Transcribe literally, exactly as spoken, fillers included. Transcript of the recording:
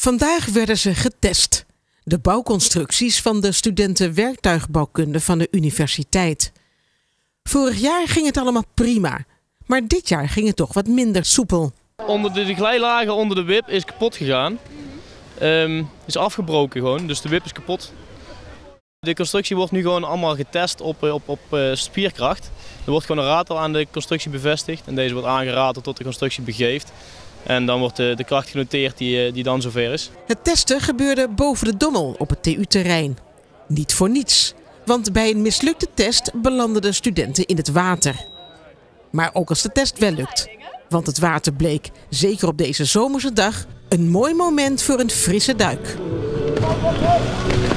Vandaag werden ze getest. De bouwconstructies van de studenten werktuigbouwkunde van de universiteit. Vorig jaar ging het allemaal prima. Maar dit jaar ging het toch wat minder soepel. Onder de, de glijlagen onder de wip is kapot gegaan. Um, is afgebroken gewoon, dus de wip is kapot. De constructie wordt nu gewoon allemaal getest op, op, op uh, spierkracht. Er wordt gewoon een ratel aan de constructie bevestigd en deze wordt aangerateld tot de constructie begeeft. En dan wordt de, de kracht genoteerd die, die dan zover is. Het testen gebeurde boven de Dommel op het T U-terrein. Niet voor niets, want bij een mislukte test belanden de studenten in het water. Maar ook als de test wel lukt. Want het water bleek, zeker op deze zomerse dag, een mooi moment voor een frisse duik.